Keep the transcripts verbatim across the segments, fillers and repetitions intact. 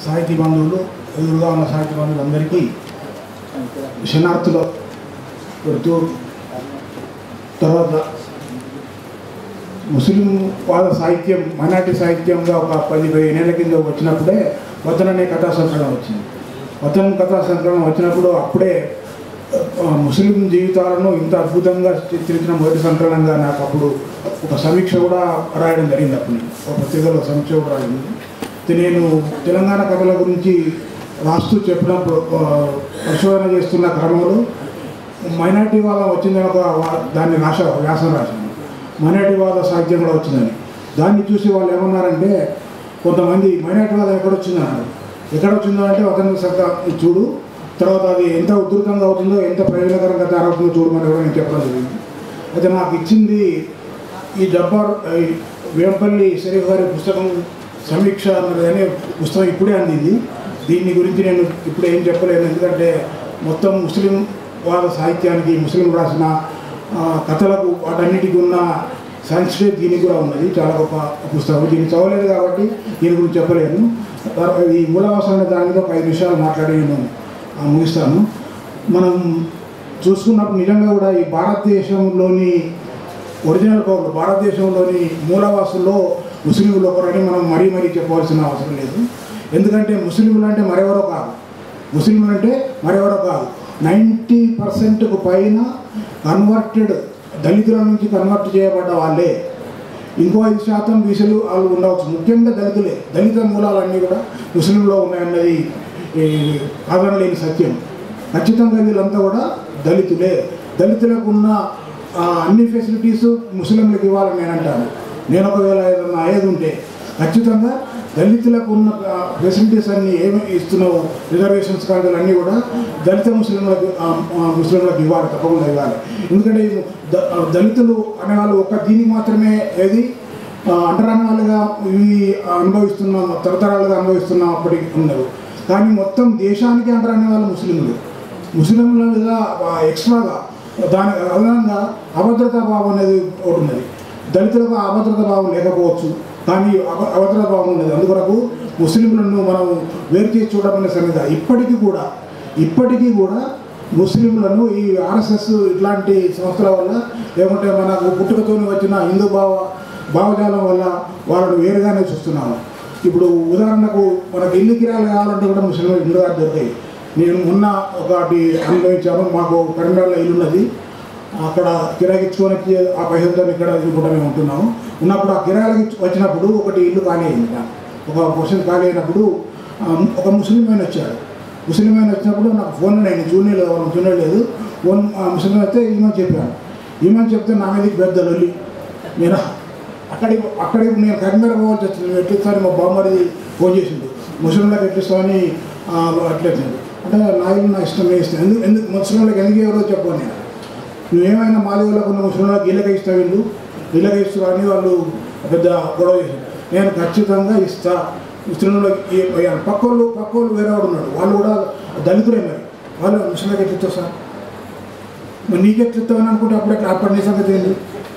సాహితీ బంధువులు, ఎదురుగా ఉన్న సాహితీ బంధువులందరికీ శనార్థులు పెడుతూ, తర్వాత ముస్లిం వాద సాహిత్యం మైనార్టీ సాహిత్యంగా ఒక పది పదిహేనేళ్ల కింద వచ్చినప్పుడే వతన్ అనే కథా సంకలనం వచ్చింది. వతన్ కథా సంకలనం వచ్చినప్పుడు అప్పుడే ముస్లిం జీవితాలను ఇంత అద్భుతంగా చిత్రించిన మొదటి సంకలనంగా నాకు అప్పుడు ఒక సమీక్ష కూడా రాయడం జరిగింది. అప్పుడు ఒక పత్రికలో సమీక్ష కూడా రాయింది. నేను తెలంగాణ కథల గురించి రాస్తూ చెప్పినప్పుడు పరిశోధన చేస్తున్న క్రమంలో మైనార్టీ వాదం వచ్చిందని ఒక దాన్ని రాశ వ్యాసం రాశాను. మైనార్టీ వాద సాహిత్యం కూడా వచ్చిందని దాన్ని చూసి వాళ్ళు ఏమన్నారంటే, కొంతమంది మైనార్టీ వాదం ఎక్కడొచ్చిందన్నారు. ఎక్కడొచ్చిందో అంటే అతను సత్తా చూడు, తర్వాత అది ఎంత ఉధృతంగా అవుతుందో, ఎంత ప్రయోజనకరంగా తయారవుతుందో చూడమని కూడా నేను చెప్పడం జరిగింది. అయితే నాకు ఇచ్చింది ఈ జబ్బార్ వేంపల్లి షరీఫ్ గారి పుస్తకం సమీక్ష అన్నది అనే పుస్తకం ఇప్పుడే అందింది. దీని గురించి నేను ఇప్పుడు ఏం చెప్పలేను, ఎందుకంటే మొత్తం ముస్లిం వాద సాహిత్యానికి, ముస్లిం రాసిన కథలకు వాటన్నిటికీ ఉన్న సంస్కృతి దీనికి కూడా ఉన్నది. చాలా గొప్ప పుస్తకం. దీన్ని చదవలేదు కాబట్టి దీని గురించి చెప్పలేను. ఈ మూలవాసం అనే దాని మీద ఒక ఐదు నిమిషాలు మాట్లాడి నేను ముగిస్తాను. మనం చూసుకున్నప్పుడు నిజంగా కూడా ఈ భారతదేశంలోని ఒరిజినల్ పౌరులు, భారతదేశంలోని మూలవాసుల్లో ముస్లింలు ఒకరని మనం మరీ మరీ చెప్పవలసిన అవసరం లేదు. ఎందుకంటే ముస్లింలు అంటే మరెవరో కాదు, ముస్లింలు అంటే మరెవరో కాదు నైంటీ పర్సెంట్కు పైన కన్వర్టెడ్ దళితుల నుంచి కన్వర్ట్ చేయబడ్డ వాళ్ళే. ఇంకో ఐదు శాతం బీసీలు వాళ్ళు ఉండవచ్చు. ముఖ్యంగా దళితులే. దళిత మూలాలన్నీ కూడా ముస్లింలో ఉన్నాయన్నది కాదనలేని సత్యం. ఖచ్చితంగా వీళ్ళంతా కూడా దళితులే. దళితులకు ఉన్న అన్ని ఫెసిలిటీస్ ముస్లింలకు ఇవ్వాలని నేను అంటాను. నేను ఒకవేళ ఏదన్నా అయ్యేది ఉంటే ఖచ్చితంగా దళితులకు ఉన్న ఫెసిలిటీస్ అన్నీ ఏమి ఇస్తున్నావు, రిజర్వేషన్స్ కార్డులు అన్నీ కూడా దళిత ముస్లింలకు ముస్లింలకు ఇవ్వాలి, తప్పకుండా ఇవ్వాలి. ఎందుకంటే దళితులు అనేవాళ్ళు ఒక్క దీనికి మాత్రమే ఏది అంటరాని వాళ్ళుగా ఇవి అనుభవిస్తున్నాం, తరతరాలుగా అనుభవిస్తున్నాం అప్పటికి ఉన్నారు. కానీ మొత్తం దేశానికి అంటరాని వాళ్ళు ముస్లింలు. ముస్లింలుగా ఎక్స్ట్రాగా దాని అదనంగా అభద్రతా భావం అనేది ఒకటి ఉన్నది. దళితులకు అభద్రతా భావం లేకపోవచ్చు, కానీ అభద్రతా భావం ఉన్నది. అందుకొరకు ముస్లింలను మనం వేరు చేసి చూడమనే సంగతి. ఇప్పటికీ కూడా ఇప్పటికీ కూడా ముస్లింలను ఈ ఆర్ఎస్ఎస్ ఇట్లాంటి సంస్థల వల్ల, లేకుంటే మనకు పుట్టుకతో వచ్చిన హిందూ భావ భావజాలం వల్ల వాళ్ళను వేరుగానే చూస్తున్నాము. ఇప్పుడు ఉదాహరణకు మనకు ఇల్లు కిరాయిలు కావాలంటే కూడా ముస్లింలు ఇల్లుగా దొరికాయి. నేను మొన్న ఒకటి అనుభవించాను. మాకు కరీంనగర్లో ఇల్లు ఉన్నది. అక్కడ కిరాయికి ఇచ్చుకోనికి ఆ పైసలతో ఇక్కడ కూడా మేము ఉంటున్నాము. ఉన్నప్పుడు ఆ కిరాయిలకి వచ్చినప్పుడు ఒకటి ఇల్లు ఖాళీ అయింది. ఒక క్వశ్చన్ ఖాళీ అయినప్పుడు ఒక ముస్లిం ఆయన వచ్చాడు. ముస్లిం ఆయన వచ్చినప్పుడు నాకు ఫోన్ నేను జూనియర్ జూనియర్ లేదు ఫోన్ ముస్లిం అయితే ఈమె చెప్పాను. ఈమె చెప్తే నా మీద పెద్ద లొల్లి. నేను అక్కడికి అక్కడికి నేను కరీంనగర్ పోవాల్సి వచ్చింది. ఎట్లిస్తాను మా బామ్మడిది ఫోన్ చేసిండు, ముస్లింలకు ఎట్లిస్తామని అట్లేదు. అంటే నా ఇల్లు నా ఇష్టం, నేను ఇస్తాను. ఎందుకు ఎందుకు ముస్లింలకు ఎందుకు ఎవరో చెప్పాను. నేను నువ్వేమైనా మాదిగోళ్ళకు ఉన్న ముస్లింలకు ఇళ్ళకి ఇస్తావు, వీళ్ళు ఇళ్ళకి ఇస్తావు అని వాళ్ళు పెద్ద గొడవ చేశారు. నేను ఖచ్చితంగా ఇస్తా. ముస్లింలకి పక్కోళ్ళు పక్కోళ్ళు వేరే వాడు ఉన్నాడు, వాళ్ళు కూడా దళితులే. మరి వాళ్ళు ముస్లింలకు ఎట్లిస్తావు సార్, మరి నీకెట్లిస్తావని అనుకుంటే అప్పుడు ఎట్లా అప్పటి నీ సంగతి ఏంటి?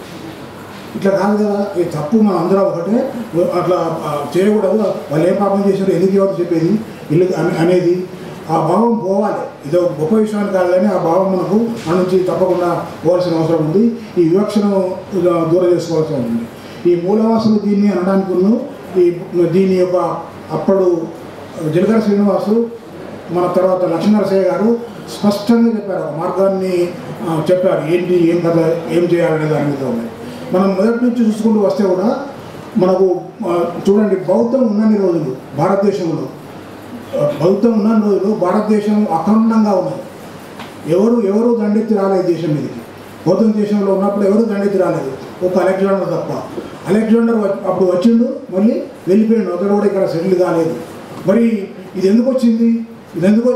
ఇట్లా కాదు కదా. ఈ తప్పు మనం అందరం ఒకటే, అట్లా చేయకూడదు. వాళ్ళు ఏం పాపం చేశారు, ఎందుకు ఎవరు చెప్పేది ఇల్లు అనేది ఆ భావం పోవాలి. ఇదో గొప్ప విషయాన్ని కాదు, కానీ ఆ భావం మనకు మన నుంచి తప్పకుండా పోవాల్సిన అవసరం ఉంది. ఈ వివక్షను దూరం చేసుకోవాల్సి ఉంటుంది. ఈ మూలవాసులు దీన్ని అనడానికి ఈ దీని యొక్క అప్పుడు జలగర శ్రీనివాసు, మన తర్వాత లక్ష్మీనరసయ్య గారు స్పష్టంగా చెప్పారు, ఒక మార్గాన్ని చెప్పారు. ఏంటి ఏం కథ ఏం చేయాలనే దాని మీద ఉన్నాయి. మనం మొదటి నుంచి చూసుకుంటూ వస్తే కూడా మనకు చూడండి, బౌద్ధం ఉన్నన్ని రోజులు భారతదేశంలో బౌద్ధం ఉన్న రోజులు భారతదేశం అఖండంగా ఉన్నది. ఎవరు ఎవరు దండెత్తి రాలేదు దేశం మీదకి. బౌద్ధం దేశంలో ఉన్నప్పుడు ఎవరు దండెత్తి రాలేదు, ఒక అలెగ్జాండర్ తప్ప. అలెగ్జాండర్ అప్పుడు వచ్చిండు, మళ్ళీ వెళ్ళిపోయాడు. అతడు కూడా ఇక్కడ సెటిల్ కాలేదు. మరి ఇది ఎందుకు వచ్చింది? ఇది ఎందుకు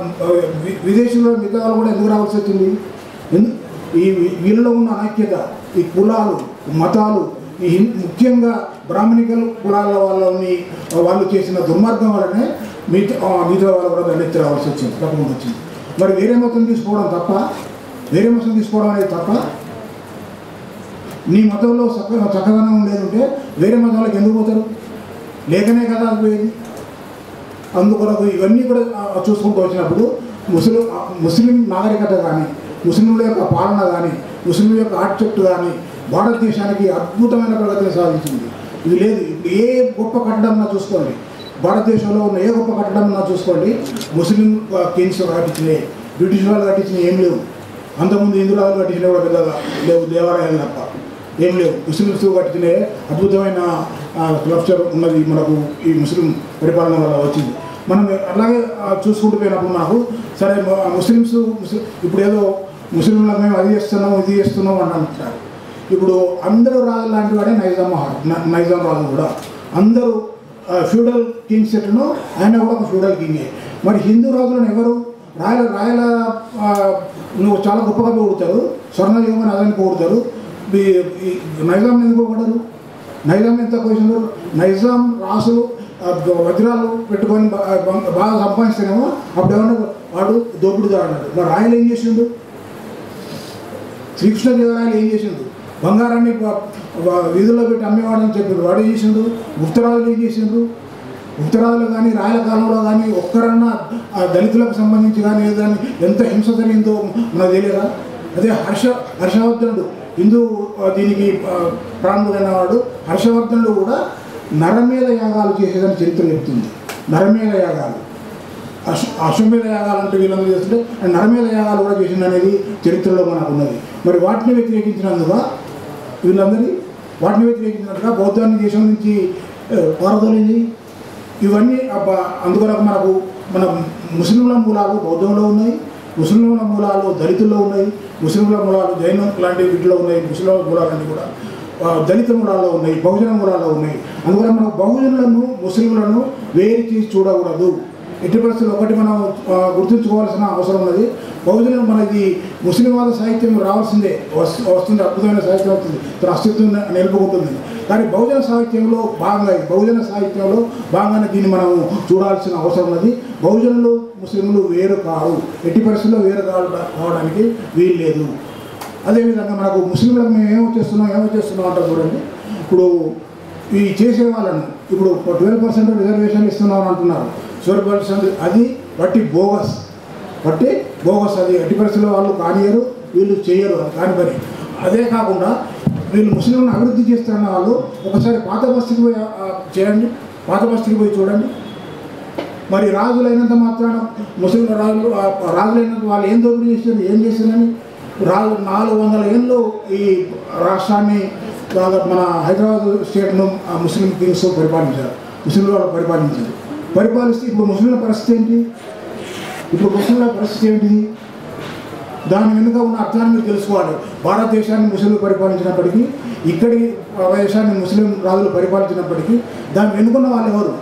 విదేశంలో మిగతా వాళ్ళు కూడా ఎందుకు రావాల్సి వచ్చింది? ఎందుకు ఈ వీళ్ళలో ఉన్న అనైక్యత, ఈ కులాలు మతాలు, ఈ ముఖ్యంగా బ్రాహ్మణికల్ కులాల వాళ్ళని వాళ్ళు చేసిన దుర్మార్గం వల్లనే మిగతా మిగతా వాళ్ళు కూడా దండెత్తి రావాల్సి వచ్చింది, తప్పకుండా వచ్చింది. మరి వేరే మతం తీసుకోవడం తప్ప, వేరే మతం తీసుకోవడం అనేది తప్ప. నీ మతంలో చక్క చక్కదనం లేదంటే వేరే మతాలకు ఎందుకు పోతారు? లేకనే కదా అది పోయేది. అందుకొరకు ఇవన్నీ కూడా చూసుకుంటూ వచ్చినప్పుడు ముస్లిం ముస్లిం నాగరికత కానీ, ముస్లింల యొక్క పాలన కానీ, ముస్లింల యొక్క ఆర్కిటెక్ట్ కానీ భారతదేశానికి అద్భుతమైన ప్రగతిని సాధించింది. ఇది లేదు. ఇప్పుడు ఏ గొప్ప కట్టడం చూసుకోండి, భారతదేశంలో ఉన్న ఏ గొప్ప కట్టడం చూసుకోండి, ముస్లిం కింగ్స్ కట్టించినాయి, బ్రిటిష్ వాళ్ళు కట్టించినవి ఏం లేవు. అంతకుముందు హిందూ రాజులు కట్టించినవి కూడా పెద్దగా లేవు, దేవాలయాలు తప్ప ఏం లేవు. ముస్లిమ్స్ కట్టించినే అద్భుతమైన స్ట్రక్చర్ ఉన్నది మనకు ఈ ముస్లిం పరిపాలన వల్ల వచ్చింది. మనం అలాగే చూసుకుంటూ పోయినప్పుడు నాకు సరే ముస్లిమ్స్ ఇప్పుడు ఏదో ముస్లింలకు మేము అది చేస్తున్నాం ఇది చేస్తున్నాం అని అంటున్నారు. ఇప్పుడు అందరూ రాజు లాంటి వాడే నైజాం నైజాం రాజు కూడా. అందరూ ఫ్యూడల్ కింగ్స్ ఎట్లనో ఆయన కూడా ఒక ఫ్యూడల్ కింగే. మరి హిందూ రాజులను ఎవరు రాయల రాయల నువ్వు చాలా గొప్పగా పొగుడతారు, స్వర్ణలింగం అదని పొగుడతారు. నైజాం ఎందుకు పొగడరు? నైజాం ఎంత పోయినారు? నైజాం రాసులు వజ్రాలు పెట్టుకొని బాగా సంపాదిస్తేనేమో అప్పుడు ఏమన్నా వాడు దోపిడీదారు అన్నాడు. మరి రాయలు ఏం చేసిండు? శ్రీకృష్ణదేవరాయలు ఏం చేసిండు? బంగారాన్ని వీధుల్లో పెట్టి అమ్మేవాడని చెప్పిండు, వాడు ఏం చేసిండు? గుప్తరాజులు ఏం చేసిండ్రు? గుప్తరాజులు కానీ రాయల కాలంలో కానీ ఒక్కరన్నా దళితులకు సంబంధించి కానీ ఏదని ఎంత హింస జరిగిందో మనకు తెలియదా? అదే హర్ష హర్షవర్ధనుడు హిందూ దీనికి ప్రాణుడైన వాడు హర్షవర్ధనుడు కూడా నరమేధ యాగాలు చేసేదని చరిత్ర చెప్తుంది. నరమేధ యాగాలు అశ్వ అశ్వమేధ యాగాలు అంటే వీళ్ళందరూ చేస్తుంటే నరమేధ యాగాలు కూడా చేసింది అనేది చరిత్రలో మనకు ఉన్నది. మరి వాటిని వ్యతిరేకించినందుగా వీళ్ళందరి వాటిని వ్యతిరేకించినట్టుగా బౌద్ధాన్ని దేశం నుంచి పారదోలింది. ఇవన్నీ అందుకొరకు మనకు మన ముస్లింల మూలాలు బౌద్ధంలో ఉన్నాయి, ముస్లింల మూలాలు దళితుల్లో ఉన్నాయి, ముస్లింల మూలాలు జైనం లాంటి వీటిలో ఉన్నాయి, ముస్లింల మూలాలన్నీ కూడా దళిత మూలాల్లో ఉన్నాయి, బహుజన మూలాల్లో ఉన్నాయి. అందువల్ల మనం బహుజనులను ముస్లింలను వేరు చేసి చూడకూడదు. ఎట్టి పరిస్థితులు ఒకటి మనం గుర్తుంచుకోవాల్సిన అవసరం ఉన్నది. బహుజనం మనది ముస్లింవాద సాహిత్యం రావాల్సిందే, వస్తుంది, అద్భుతమైన సాహిత్యం వస్తుంది, తన అస్తిత్వం నిలుపుకుంటుంది. కానీ బహుజన సాహిత్యంలో భాగంగా బహుజన సాహిత్యంలో భాగంగానే దీన్ని మనం చూడాల్సిన అవసరం ఉన్నది. బహుజనులు ముస్లింలు వేరు కావు, ఎట్టి పరిస్థితుల్లో వేరు కావడానికి వీలు లేదు. అదేవిధంగా మనకు ముస్లింలకు మేము ఏమో చేస్తున్నాం ఏమో చేస్తున్నాం అంటారు చూడండి. ఇప్పుడు ఈ చేసే వాళ్ళను ఇప్పుడు ట్వెల్వ్ పర్సెంట్ రిజర్వేషన్ ఇస్తున్నాం అంటున్నారు. ట్వెల్వ్ పర్సెంట్ అది బట్టి బోగస్, బట్టి బోగస్. అది ఎట్టి పరిస్థితుల్లో వాళ్ళు కానియరు, వీళ్ళు చేయరు కాని పని. అదే కాకుండా వీళ్ళు ముస్లింలను అభివృద్ధి చేస్తున్న వాళ్ళు ఒకసారి పాత బస్తీకి పోయి చేయండి, పాత బస్తీకి పోయి చూడండి. మరి రాజులైనంత మాత్రాన ముస్లిం రాజులు రాజులైనంత వాళ్ళు ఏం దోపిడీ చేస్తారు, ఏం చేస్తారని రాజు నాలుగు వందల ఏళ్ళు ఈ రాష్ట్రాన్ని మన హైదరాబాద్ స్టేట్ను ముస్లిం కింగ్స్ పరిపాలించారు, ముస్లింలు వాళ్ళు పరిపాలించారు. పరిపాలిస్తే ఇప్పుడు ముస్లింల పరిస్థితి ఏంటి? ఇప్పుడు ముస్లింల పరిస్థితి ఏంటిది? దాని వెనుక ఉన్న అర్థాన్ని మీరు తెలుసుకోవాలి. భారతదేశాన్ని ముస్లింలు పరిపాలించినప్పటికీ, ఇక్కడి దేశాన్ని ముస్లిం రాజులు పరిపాలించినప్పటికీ దాని వెనుకున్న వాళ్ళు ఎవరు?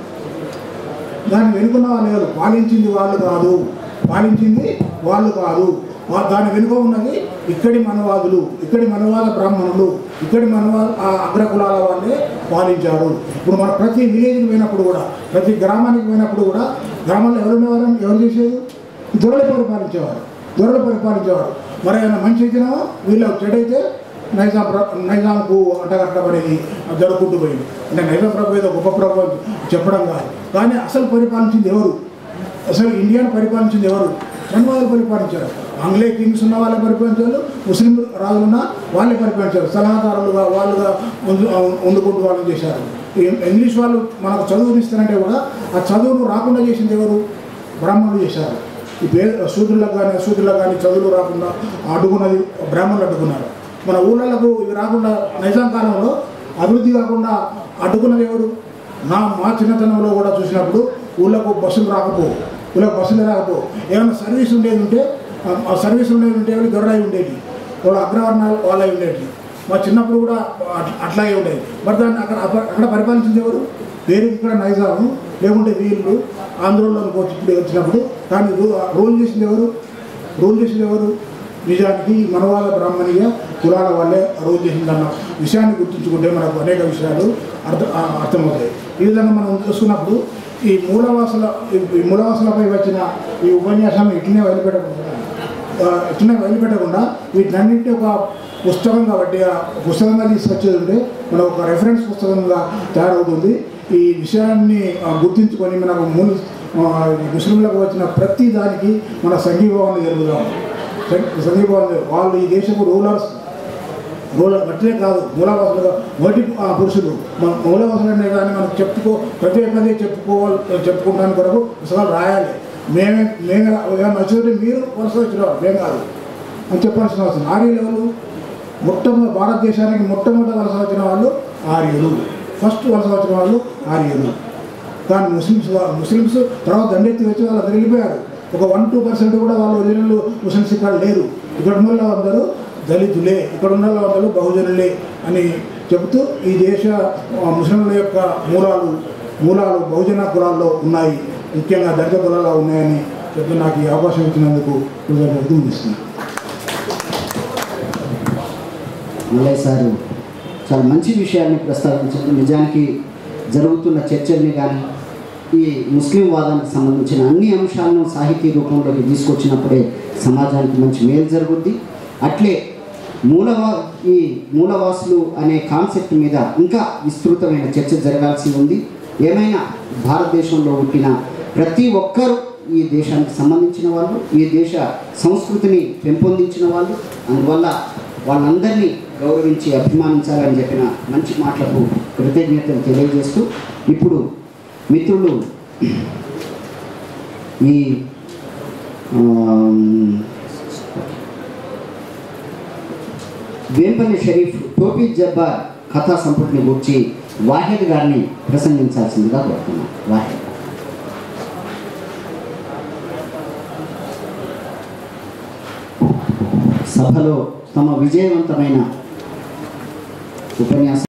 దాన్ని వెనుకున్న వాళ్ళు ఎవరు? పాలించింది వాళ్ళు కాదు, పాలించింది వాళ్ళు కాదు. దాని వెనుక ఉన్నది ఇక్కడి మనవాదులు, ఇక్కడి మనవాద బ్రాహ్మణులు, ఇక్కడి మనవాద అగ్రకులాల వాళ్ళే పాలించారు. ఇప్పుడు మన ప్రతి విలేజ్కి పోయినప్పుడు కూడా, ప్రతి గ్రామానికి పోయినప్పుడు కూడా గ్రామంలో ఎవరున్నవారు? ఎవరు చేసేది? దొరలు పరిపాలించేవారు, దొరలు పరిపాలించేవారు. మరి ఆయన మంచి అయితేనా వీళ్ళు చెడైతే నైజాం నైజాంకు అంటగట్టబడేది జరుగుకుంటూ పోయింది. అంటే నైజాం ప్రభు ఏదో గొప్ప ప్రభు చెప్పడం కాదు, కానీ అసలు పరిపాలించింది ఎవరు? అసలు ఇండియాను పరిపాలించింది ఎవరు? మనవాళ్ళు పరిపాలించారు. ఆంగ్లేయ కింగ్స్ ఉన్న వాళ్ళే పరిపాలించారు, ముస్లిం రాజులున్న వాళ్ళే పరిపాలించారు. సలహాదారులుగా వాళ్ళుగా వండుకుంటూ వాళ్ళు చేశారు. ఇంగ్లీష్ వాళ్ళు మనకు చదువునిస్తారంటే కూడా ఆ చదువును రాకుండా చేసింది ఎవరు? బ్రాహ్మణులు చేశారు. ఈ పేద శూద్రులకు కానీ అశూద్రులకు కానీ చదువులు రాకుండా అడ్డుకున్నది బ్రాహ్మణులు అడ్డుకున్నారు. మన ఊళ్ళకు ఇవి రాకుండా నైజాం కాలంలో అభివృద్ధి కాకుండా అడ్డుకున్నది ఎవరు? నా మా చిన్నతనంలో కూడా చూసినప్పుడు ఊళ్ళకు బస్సులు రాకపోవు, ఊళ్ళకు బస్సులు రాకపోవు. ఏమైనా సర్వీస్ ఉండేది ఉంటే ఆ సర్వీస్ ఉండేది ఉంటే దొరడాయి ఉండేది, వాళ్ళ అగ్రవర్ణాలు వాళ్ళవి ఉండేవి. మా చిన్నప్పుడు కూడా అట్లాగే ఉండేది. మరి దాన్ని అక్కడ అక్కడ పరిపాలించింది ఎవరు? వేరే ఇక్కడ నైజాము, లేకుంటే వీళ్ళు ఆంధ్రలోకి వచ్చి ఇప్పుడు వచ్చినప్పుడు కానీ రూల్ చేసింది ఎవరు? రూల్ చేసింది ఎవరు? నిజానికి మనవాద బ్రాహ్మణీయ కులాల వాళ్ళే రూల్ చేసిందన్న విషయాన్ని గుర్తుంచుకుంటే మనకు అనేక విషయాలు అర్థ అర్థమవుతాయి. ఈ విధంగా మనం చూసుకున్నప్పుడు ఈ మూలవాసుల ఈ మూలవాసులపై వచ్చిన ఈ ఉపన్యాసాన్ని ఇట్లనే వదిలిపెట్టకుండా ఇట్లనే వదిలిపెట్టకుండా వీటినన్నింటి ఒక పుస్తకం కాబట్టి ఆ పుస్తకంగా తీసుకొచ్చేది ఉంటే మన ఒక రెఫరెన్స్ పుస్తకంగా తయారవుతుంది. ఈ విషయాన్ని గుర్తించుకొని మనకు మూల ముస్లింలకు వచ్చిన ప్రతి దానికి మన సంఘీభావాన్ని జరుగుతాం. సంఘీభావాన్ని వాళ్ళు ఈ దేశపు రూలర్స్ రూలర్ అట్లే కాదు, మూలవాసులుగా మొదటి పురుషులు మన మూలవాసులు అనే కానీ మనం చెప్పుకో ప్రతి ఒక్కదే చెప్పుకోవాలి చెప్పుకుంటానికి కొరకు పుస్తకాలు రాయాలి. మేమే మేమే నచ్చుకుంటే మీరు వలస వచ్చిన మేము కాదు అని చెప్పాల్సిన అవసరం. ఆర్యులు ఎవరు? మొట్టమొదటి భారతదేశానికి మొట్టమొదటి వలస వచ్చిన వాళ్ళు ఆర్యులు. ఫస్ట్ వలస వచ్చిన వాళ్ళు ఆర్యులు. కానీ ముస్లిమ్స్ ముస్లిమ్స్ తర్వాత దండెత్తి వచ్చి వాళ్ళు తిరిగిపోయారు. ఒక వన్ టూ పర్సెంట్ కూడా వాళ్ళు ఒరిజినల్ ముస్లిమ్స్ ఇక్కడ లేరు. ఇక్కడ ఉన్న వాళ్ళు అందరూ దళితులే, ఇక్కడ ఉన్న వాళ్ళు అందరూ బహుజనులే అని చెబుతూ ఈ దేశ ముస్లింల యొక్క మూలాలు మూలాలు బహుజన కులాల్లో ఉన్నాయి, ముఖ్యంగా దళిత కులాల్లో ఉన్నాయని చెప్తూ నాకు ఈ అవకాశం ఇచ్చినందుకు కృతజ్ఞతలు అందిస్తున్నాను. మల్లయ్య సారు చాలా మంచి విషయాన్ని ప్రస్తావించారు. నిజానికి జరుగుతున్న చర్చల్ని కానీ ఈ ముస్లిం వాదానికి సంబంధించిన అన్ని అంశాలను సాహితీ రూపంలోకి తీసుకొచ్చినప్పుడే సమాజానికి మంచి మేలు జరుగుద్ది. అట్లే మూలవా ఈ మూలవాసులు అనే కాన్సెప్ట్ మీద ఇంకా విస్తృతమైన చర్చ జరగాల్సి ఉంది. ఏమైనా భారతదేశంలో పుట్టిన ప్రతి ఒక్కరూ ఈ దేశానికి సంబంధించిన వాళ్ళు, ఈ దేశ సంస్కృతిని పెంపొందించిన వాళ్ళు, అందువల్ల వాళ్ళందరినీ గౌరవించి అభిమానించాలని చెప్పిన మంచి మాటలకు కృతజ్ఞతలు తెలియజేస్తూ ఇప్పుడు మిత్రులు ఈ వేంపల్లి షరీఫ్ టోపీ జబ్బార్ కథా సంపుటిని గురించి వాహిద్ గారిని ప్రసంగించాల్సిందిగా కోరుతున్నాను. వాహిద్ సభలో తమ విజయవంతమైన ఉపన్యాసం